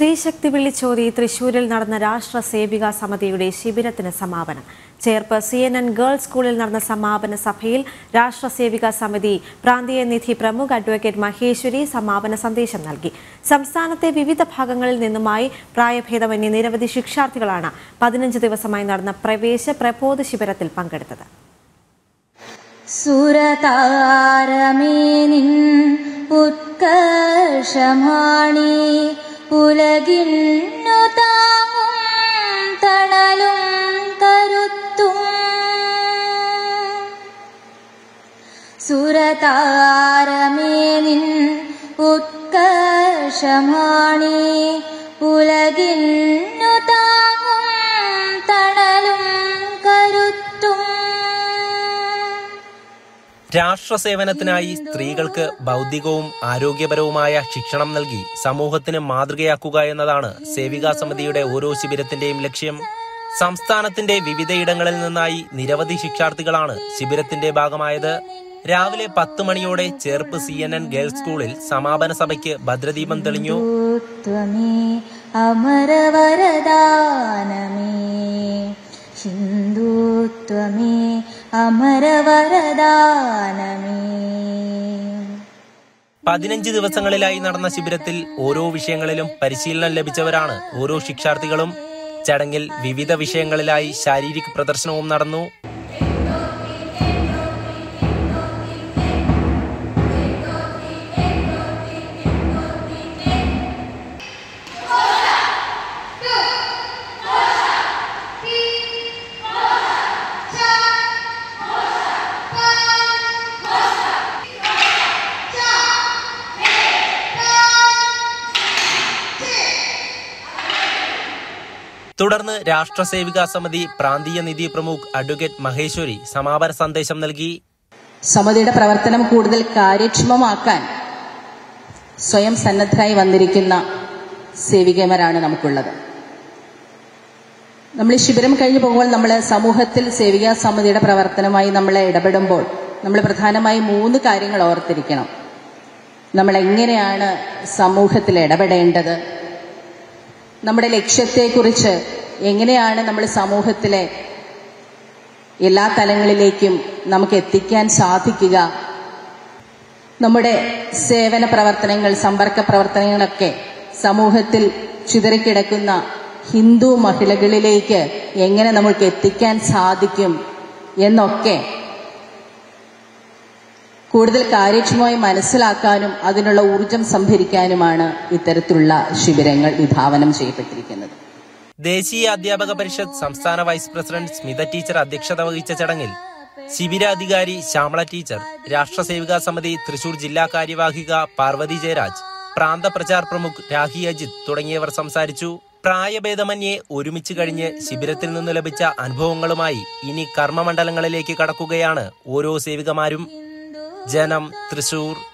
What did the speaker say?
സ്ത്രീശക്തി വിളിച്ചോതി തൃശൂരിൽ നടന്ന രാഷ്ട്ര സേവിക സമിതിയുടെ ശിബിരത്തിന് സമാപനം. ചേർപ്പ് CNN ഗേൾസ് സ്കൂളിൽ നടന്ന സമാപന സഭയിൽ രാഷ്ട്ര സേവിക സമിതി പ്രാന്തീയ നിധി പ്രമുഖ് അഡ്വക്കേറ്റ് മഹേശ്വരി സമാപന സന്ദേശം നൽകി. സംസ്ഥാനത്തെ വിവിധ ഭാഗങ്ങളിൽ നിന്നുമായി പ്രായഭേദമന്യേ നിരവധി ശിക്ഷാർത്ഥികളാണ് 15 ദിവസമായി നടന്ന പ്രവേശ പ്രബോധ ശിബിരത്തിൽ പങ്കെടുത്തത്. ഉലകിന്നു താങ്ങും തണലും കരുത്തും സുരതാരമേ നിൻ ഉത്കർഷമാണി ഉലകിന്നു താങ്ങും തണലും കരുത്തും. രാഷ്ട്രസേവനത്തിനായി സ്ത്രീകൾക്ക് ബൗദ്ധികവും ആരോഗ്യപരവുമായ ശിക്ഷണം നൽകി സമൂഹത്തിന് മാതൃകയാക്കുക എന്നതാണ് സേവികാ സമിതിയുടെ ഓരോ ശിബിരത്തിന്റെയും ലക്ഷ്യം. സംസ്ഥാനത്തിന്റെ വിവിധയിടങ്ങളിൽ നിന്നായി നിരവധി ശിക്ഷാർത്ഥികളാണ് ശിബിരത്തിന്റെ ഭാഗമായത്. രാവിലെ 10 മണിയോടെ ചേർപ്പ് CNN ഗേൾസ് സ്കൂളിൽ സമാപന സഭയ്ക്ക് ഭദ്രദീപം തെളിഞ്ഞു. ഹിന്ദുത്വമേ അമരവരദാനമേ. 15 ദിവസങ്ങളിലായി നടന്ന ശിബിരത്തിൽ ഓരോ വിഷയങ്ങളിലും പരിശീലനം ലഭിച്ചവരാണ് ഓരോ ശിക്ഷാർത്ഥികളും. ചടങ്ങിൽ വിവിധ വിഷയങ്ങളിലായി ശാരീരിക പ്രദർശനവും നടന്നു. തുടർന്ന് രാഷ്ട്ര സേവികാ സമിതി പ്രാന്തീയ നിധി പ്രമുഖ് അഡ്വക്കേറ്റ് മഹേശ്വരി സമാപന സന്ദേശം നൽകി. സമിതിയുടെ പ്രവർത്തനം കൂടുതൽ കാര്യക്ഷമമാക്കാൻ സ്വയം സന്നദ്ധരായി വന്നിരിക്കുന്ന സേവികമാരാണ് നമുക്കുള്ളത്. നമ്മൾ ശിബിരം കഴിഞ്ഞു പോകുമ്പോൾ നമ്മൾ സമൂഹത്തിൽ സേവികാ സമിതിയുടെ പ്രവർത്തനമായി നമ്മൾ ഇടപെടുമ്പോൾ നമ്മൾ പ്രധാനമായും 3 കാര്യങ്ങൾ ഓർത്തിരിക്കണം. നമ്മൾ എങ്ങനെയാണ് സമൂഹത്തിൽ ഇടപെടേണ്ടത്, നമ്മുടെ ലക്ഷ്യത്തെക്കുറിച്ച് എങ്ങനെയാണ് നമ്മൾ സമൂഹത്തിലെ എല്ലാ തലങ്ങളിലേക്കും നമുക്ക് എത്തിക്കാൻ സാധിക്കുക, നമ്മുടെ സേവന പ്രവർത്തനങ്ങൾ സമ്പർക്ക പ്രവർത്തനങ്ങളൊക്കെ സമൂഹത്തിൽ ചിതറിക്കിടക്കുന്ന ഹിന്ദു മഹിളകളിലേക്ക് എങ്ങനെ നമുക്ക് എത്തിക്കാൻ സാധിക്കും എന്നൊക്കെ കൂടുതൽ കാര്യക്ഷമമായി മനസ്സിലാക്കാനും അതിനുള്ള ഊർജം സംഭരിക്കാനുമാണ് ഇത്തരത്തിലുള്ള ശിബിരങ്ങൾ വിഭാവനം ചെയ്യപ്പെട്ടിരിക്കുന്നത്. ദേശീയ അധ്യാപക പരിഷത്ത് സംസ്ഥാന വൈസ് പ്രസിഡന്റ് സ്മിത ടീച്ചർ അധ്യക്ഷത വഹിച്ച ചടങ്ങിൽ ശിബിരാധികാരി ശ്യാമള ടീച്ചർ, രാഷ്ട്രസേവികാ സമിതി തൃശൂർ ജില്ലാ കാര്യവാഹിക പാർവതി ജയരാജ്, പ്രാന്ത പ്രചാർ പ്രമുഖ് രാഹി അജിത് തുടങ്ങിയവർ സംസാരിച്ചു. പ്രായഭേദമന്യേ ഒരുമിച്ച് കഴിഞ്ഞ് ശിബിരത്തിൽ നിന്ന് ലഭിച്ച അനുഭവങ്ങളുമായി ഇനി കർമ്മമണ്ഡലങ്ങളിലേക്ക് കടക്കുകയാണ് ഓരോ സേവികമാരും. ജനം, തൃശൂർ.